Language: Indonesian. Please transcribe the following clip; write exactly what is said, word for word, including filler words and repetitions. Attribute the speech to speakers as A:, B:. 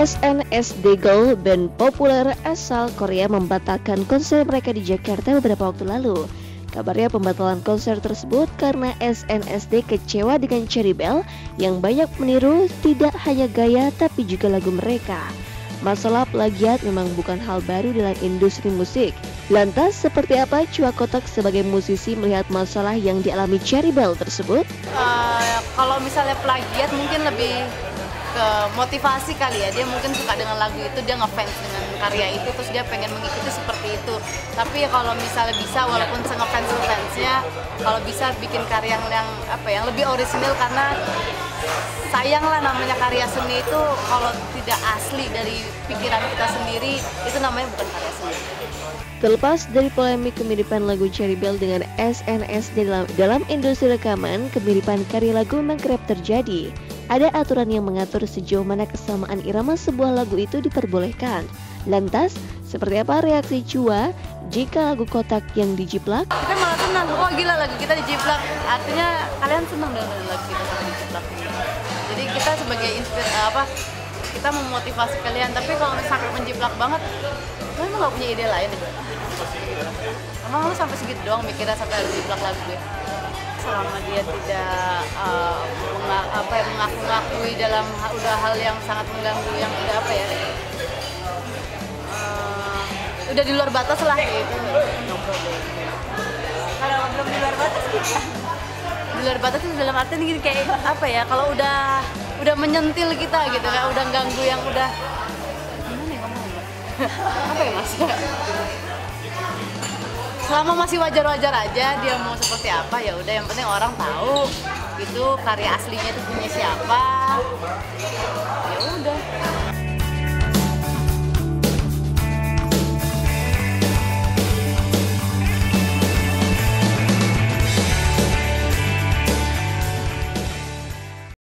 A: S N S D Girl, band populer asal Korea, membatalkan konser mereka di Jakarta beberapa waktu lalu. Kabarnya pembatalan konser tersebut karena S N S D kecewa dengan Cherrybelle yang banyak meniru tidak hanya gaya tapi juga lagu mereka. Masalah plagiat memang bukan hal baru dalam industri musik. Lantas seperti apa Chua Kotak sebagai musisi melihat masalah yang dialami Cherrybelle tersebut?
B: Uh, kalau misalnya plagiat mungkin lebih ke motivasi kali ya, dia mungkin suka dengan lagu itu, dia ngefans dengan karya itu, terus dia pengen mengikuti seperti itu. Tapi ya kalau misalnya bisa, walaupun ngefans fansnya, kalau bisa bikin karya yang, yang apa yang lebih orisinil, karena sayang lah namanya karya seni itu kalau tidak asli dari pikiran kita sendiri, itu namanya bukan karya seni.
A: Terlepas dari polemik kemiripan lagu Cherrybelle dengan S N S D dalam, dalam industri rekaman, kemiripan karya lagu memang kerap terjadi. Ada aturan yang mengatur sejauh mana kesamaan irama sebuah lagu itu diperbolehkan. Lantas, seperti apa reaksi Chua jika lagu Kotak yang dijiplak?
B: Kita malah senang, oh gila lagu kita dijiplak. Artinya kalian senang dengan lagu kita sama dijiplak. Jadi kita sebagai inspirasi apa? Kita memotivasi kalian. Tapi kalau misalnya menjiplak banget, kalian emang nggak punya ide lain ya? Emang lu sampai segitu doang mikirnya sampai harus jiplak lagu gue? Selama dia tidak uh, mengak, apa ya, mengaku-ngakui dalam udah hal yang sangat mengganggu, yang udah apa ya, uh, udah di luar batas lah gitu. Kalau belum di luar batas kita, di luar batas itu dalam arti gini, kayak apa ya, kalau udah udah menyentil kita gitu, kayak udah ganggu yang udah gimana ya ngomongnya, apa ya mas? Selama masih wajar-wajar aja dia mau seperti apa, ya udah, yang penting orang tahu gitu karya aslinya itu punya siapa, ya udah.